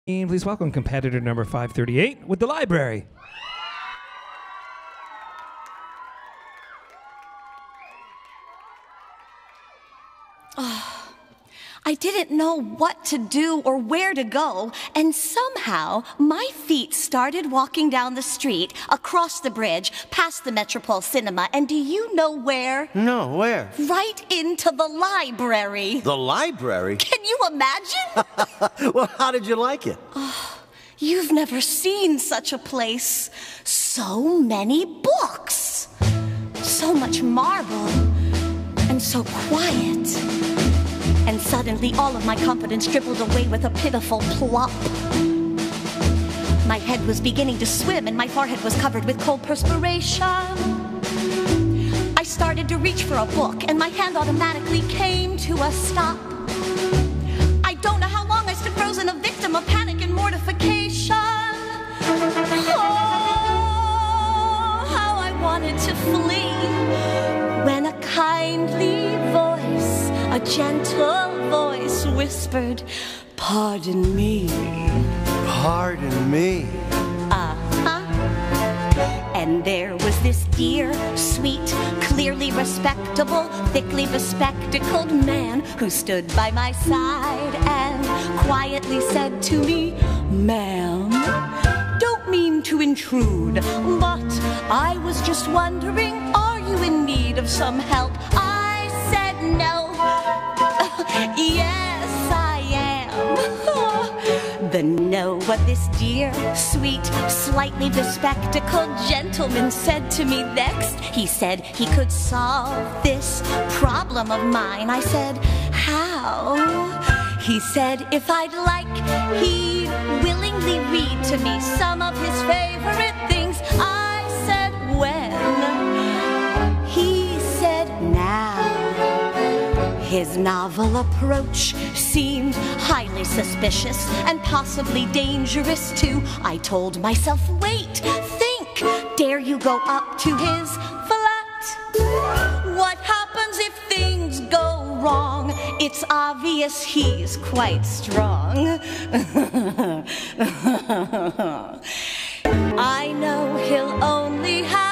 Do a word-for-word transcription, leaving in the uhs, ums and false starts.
Please welcome competitor number five thirty-eight with The Library. Oh, I didn't know what to do or where to go, and somehow my feet started walking down the street, across the bridge, past the Metropole Cinema, and do you know where? No, where? Right into the library. The library? Can you imagine? Well, how did you like it? Oh, you've never seen such a place. So many books. So much marble. And so quiet. And suddenly all of my confidence dribbled away with a pitiful plop. My head was beginning to swim and my forehead was covered with cold perspiration. I started to reach for a book and my hand automatically came to a stop. I don't know how long I stood frozen, a victim of panic and mortification. Oh, how I wanted to flee when a kindly voice, a gentle voice whispered, "Pardon me." Pardon me. Uh-huh. And there was this dear, sweet, clearly respectable, thickly bespectacled man who stood by my side and quietly said to me, "Ma'am, don't mean to intrude, but I was just wondering, are you in need of some help?" I said no. Yes, I am. The no what this dear, sweet, slightly bespectacled gentleman said to me next. He said he could solve this problem of mine. I said, how? He said if I'd like, he'd willingly read to me some of his favorite things. I said, when? He said, now. His novel approach seemed highly suspicious and possibly dangerous too. I told myself, wait, think, dare you go up to his flat? What happens if things go wrong? It's obvious he's quite strong. I know he'll only have